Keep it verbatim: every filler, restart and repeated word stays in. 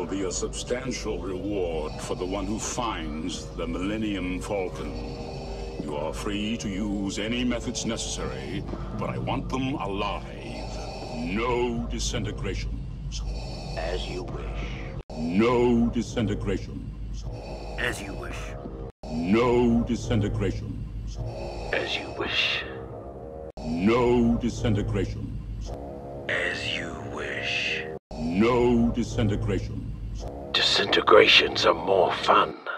will be a substantial reward for the one who finds the Millennium Falcon. You are free to use any methods necessary, but I want them alive. No disintegrations. As you wish. No disintegrations. As you wish. No disintegrations. As you wish. No disintegrations. As you wish. No disintegrations. Disintegrations are more fun.